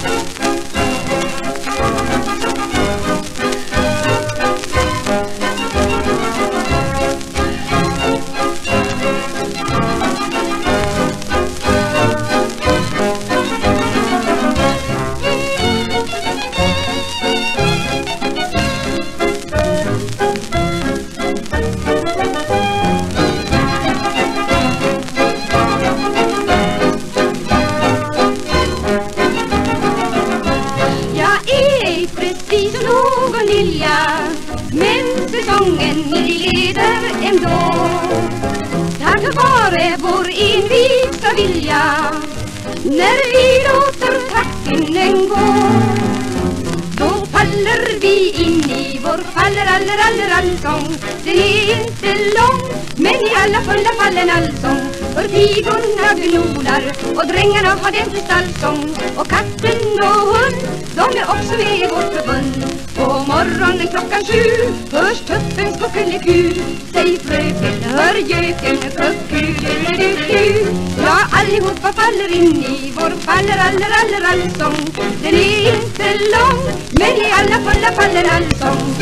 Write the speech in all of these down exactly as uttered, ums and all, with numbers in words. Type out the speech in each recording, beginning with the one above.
Men säsongen leder ändå. Tack vare vår envisa vilja, när vi låter takten gå, då faller vi in i vår faller aller aller allsång. Den är inte lång, men i alla fulla fallen allsång. För pigorna gnolar och drängarna har den till stallsång. Och katten och hund, de är också med i vårt förbund. På morgonen klockan sju hörs tuppens kuckeliku. Säg fröken, hör göken, kuckeliku. Ja, allihopa faller in i vår faller aller aller allsång. Den är inte lång, men i alla fulla fallen allsång.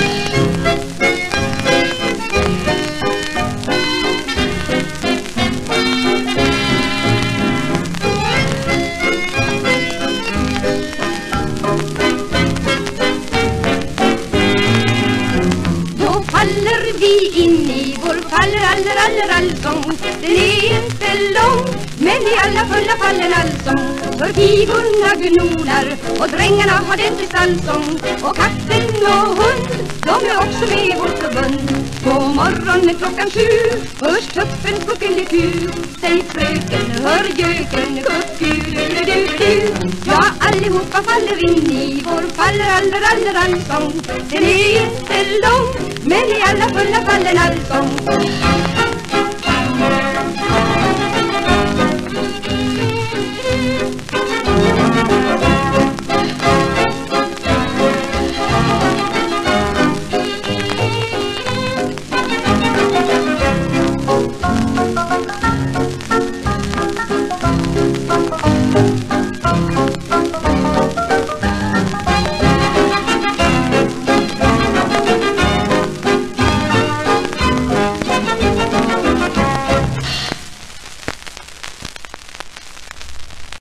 Faller vi in i vår faller aller aller allsång. Den är inte lång, men i alla fulla fallen allsång. För pigorna gnolar och drängarna har den till stallsång. Och katten och hund, de är också med i vårt förbund. På morgonen klockan sju hörs tuppens kuckeliku. Säg fröken, hör göken, kuckeliku. Ja, allihopa faller in i vår faller aller aller allsång. Den är inte lång, men i alla fulla fallen allsång.